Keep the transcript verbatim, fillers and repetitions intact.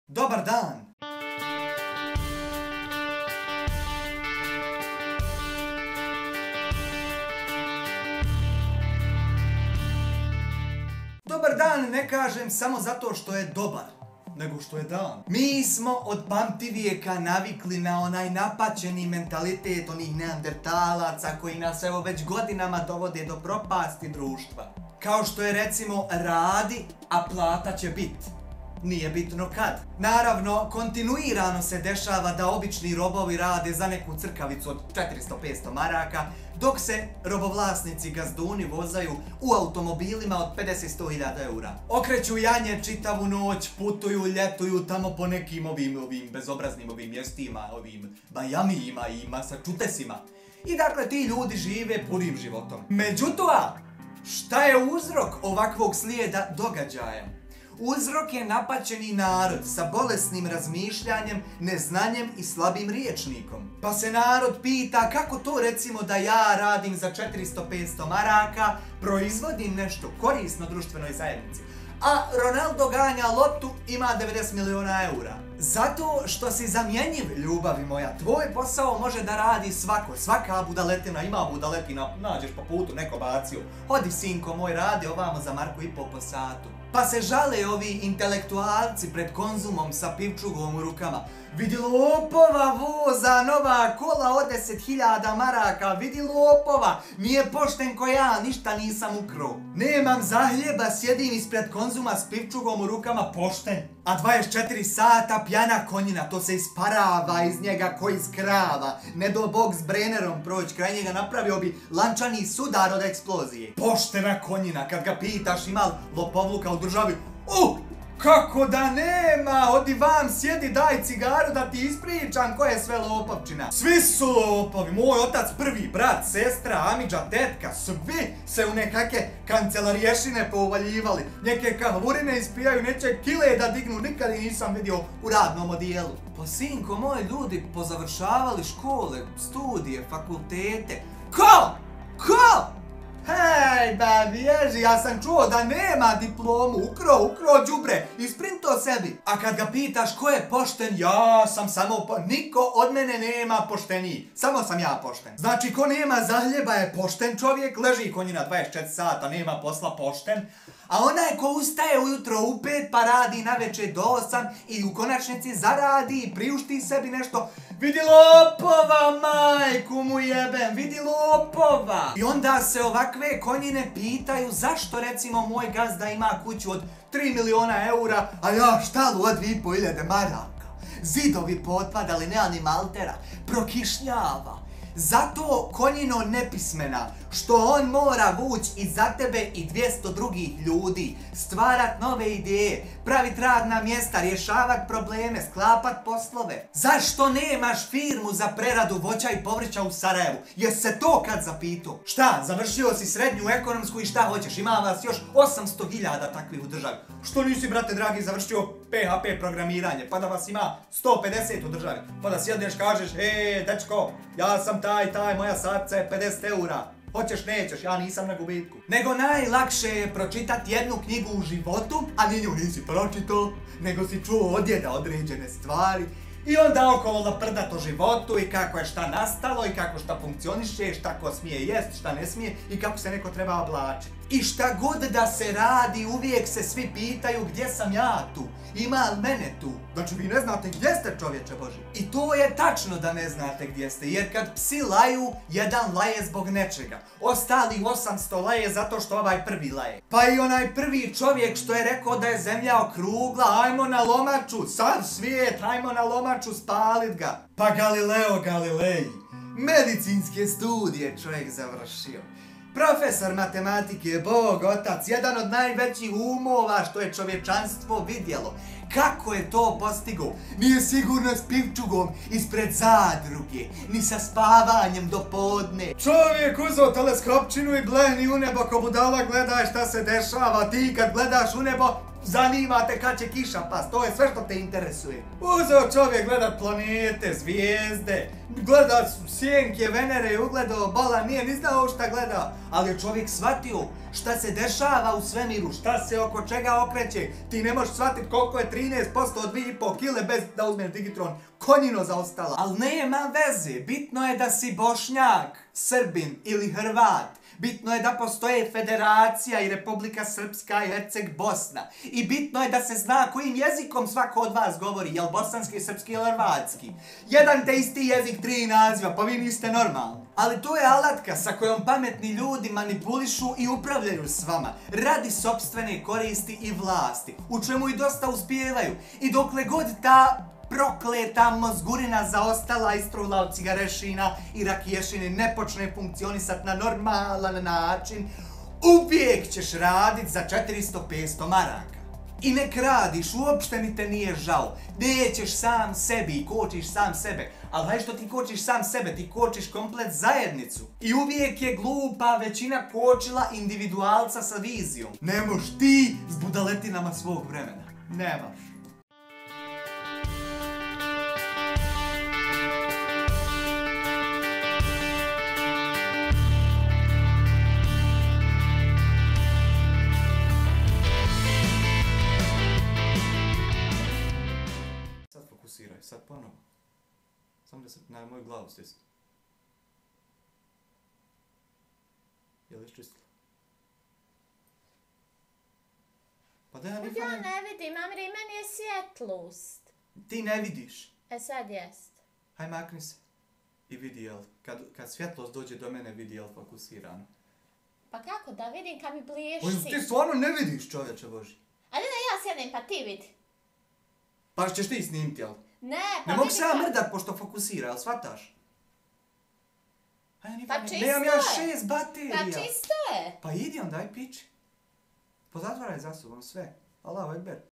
Dobar dan! Dobar dan ne kažem samo zato što je dobar, nego što je dan. Mi smo od pamtivijeka navikli na onaj napaćeni mentalitet onih neandertalaca koji nas evo već godinama dovode do propasti društva. Kao što je recimo radi, a plata će bit. Nije bitno kad. Naravno, kontinuirano se dešava da obični robovi rade za neku crkavicu od četiristo do petsto maraka, dok se robovlasnici gazduni vozaju u automobilima od pedeset do sto hiljada eura. Okreću janje čitavu noć, putuju, ljetuju tamo po nekim ovim, ovim bezobraznim ovim mjestima, ovim Bajamijima i Masačutesima. I dakle, ti ljudi žive punim životom. Međutim, šta je uzrok ovakvog slijeda događaja? Uzrok je napaćeni narod sa bolesnim razmišljanjem, neznanjem i slabim rječnikom. Pa se narod pita kako to recimo da ja radim za četiristo do petsto maraka, proizvodim nešto korisno društvenoj zajednici, a Ronaldo ganja lotu, ima devedeset miliona eura. Zato što si zamjenjiv, ljubavi moja. Tvoj posao može da radi svako. Svaka budaletina, ima budaletina, nađeš po putu, neko bacio. Hodi sinko moj, radi ovamo za marku i po po satu. Pa se žale ovi intelektualci pred Konzumom sa pivčugom u rukama. Vidi lopova voza, nova kola od deset hiljada maraka, vidi lopova, nije pošten ko ja, ništa nisam ukro. Nemam za hljeba, sjedim ispred Konzuma s pivčugom u rukama, pošten. A dvadeset četiri sata pjana konjina, to se isparava iz njega ko iz krava. Ne do bog s brenerom proći kraj njega, napravio bi lančani sudar od eksplozije. Poštena konjina, kad ga pitaš ima li lopovluka u državi, uh! Kako da nema, odi vam, sjedi, daj cigaru da ti ispričam ko je sve lopovčina. Svi su lopovi, moj otac prvi, brat, sestra, amidža, tetka, svi se u nekake kancelariješine pouvaljivali. Neke kahvurine ispijaju, neće kile da dignu, nikad ih nisam vidio u radnom odijelu. Pa sinko, moji ljudi pozavršavali škole, studije, fakultete. Ko? Ko? Hej, ba, bježi, ja sam čuo da nema diplomu, ukro, ukro, đubre, isprinto sebi. A kad ga pitaš ko je pošten, ja sam samo po... Niko od mene nema pošteniji, samo sam ja pošten. Znači, ko nema za hljeba je pošten čovjek, leži konjina dvadeset četiri sata, nema posla, pošten. A onaj ko ustaje ujutro u pet pa radi naveče do osam i u konačnici zaradi i priušti sebi nešto, vidi lopova, majku mu jebem, vidi lopova. I onda se ovakve konjine pitaju zašto recimo moj gazda ima kuću od tri miliona eura, a ja štalu od dvije i po hiljade maraka. Zidovi potpadali, nema ni maltera, prokišnjava. Zato konjino nepismena, što on mora vući iza tebe i dvjesto drugih ljudi, stvarat nove ideje, pravit radna mjesta, rješavat probleme, sklapat poslove. Zašto nemaš firmu za preradu voća i povrća u Sarajevu? Jes se to kad zapitao? Šta, završio si srednju ekonomsku i šta hoćeš? Ima vas još osamsto hiljada takvih u državi. Što nisi, brate dragi, završio P H P programiranje, pa da vas ima sto pedeset u državi? Pa da sjedneš kažeš, e, dečko, ja sam taj, taj, moja satca je pedeset eura. Hoćeš, nećeš, ja nisam na gubitku. Nego najlakše je pročitati jednu knjigu u životu, a ni nju nisi pročitao, nego si čuo od djeda određene stvari. I onda okolo naprdat o životu i kako je šta nastalo i kako šta funkcioniše, šta ko smije jest, šta ne smije i kako se neko treba oblačiti. I šta god da se radi, uvijek se svi pitaju gdje sam ja tu, ima li mene tu. Znači vi ne znate gdje ste, čovječe Boži. I to je tačno da ne znate gdje ste, jer kad psi laju, jedan laje zbog nečega. Ostali osamsto laje zato što ovaj prvi laje. Pa i onaj prvi čovjek što je rekao da je zemlja okrugla, ajmo na lomaču, sav svijet, ajmo na lomaču, spalit ga. Pa Galileo Galilei, medicinske studije čovjek završio. Profesor matematike, Bog, otac, jedan od najvećih umova što je čovječanstvo vidjelo. Kako je to postigao? Nije sigurno s pivčugom ispred zadruge, ni sa spavanjem do podne. Čovjek uzeo teleskopčinu i gleni u nebo ko budala, gledaj šta se dešava. Ti kad gledaš u nebo, zanima te kad će kiša past, to je sve što te interesuje. Uzeo čovjek gledat planete, zvijezde, gleda sjenke, Venere, ugledao bola, nije ni znao šta gleda, ali je čovjek shvatio šta se dešava u svemiru, šta se oko čega okreće. Ti ne možeš shvatit koliko je trinaest posto od dvije i pol kile bez da uzmeš digitron, konjino zaostala. Ali nema veze, bitno je da si Bošnjak, Srbin ili Hrvat. Bitno je da postoje Federacija i Republika Srpska i Herceg Bosna. I bitno je da se zna kojim jezikom svako od vas govori, jel bosanski, srpski ili hrvatski. Jedan te isti jezik, tri naziva, pa vi niste normalni. Ali to je alatka sa kojom pametni ljudi manipulišu i upravljaju s vama, radi sopstvene koristi i vlasti, u čemu i dosta uspijevaju. I dokle god ta prokleta mozgurina zaostala istrula od cigarešina i rakiješine ne počne funkcionisat na normalan način, uvijek ćeš radit za četiristo petsto maraka. I nek radiš, uopšte mi te nije žao. Nećeš sam sebi i kočiš sam sebe. Ali haj što ti kočiš sam sebe, ti kočiš komplet zajednicu. I uvijek je glupa većina kočila individualca sa vizijom. Ne moš ti s budaletinama svog vremena. Nemaš. Fokusiraj, sad ponovo. Samo da se na moju glavu stisni. Je li iščistila? Pa da ja ne Ja ne vidim, Amri, meni je svjetlost. Ti ne vidiš. E sad jest. Haj makni se. I vidi jel. Kad, kad svjetlost dođe do mene vidi jel fokusirano. Pa kako da vidim kad mi Pa bliješci? ti stvarno ne vidiš, čovječe Boži. Ali da ja sjedim pa ti vidi. Pa ćeš ti snimiti jel? Ne, pa Ne mogu vidi se ja kad- mrdat pošto fokusira, jel shvataš? Haj, ni Pa ne- čisto Nemam ja je. šest baterija. Pa čisto je. Pa idi onda, aj piči. Pozatvaraj za sobom sve. Allahu ekber.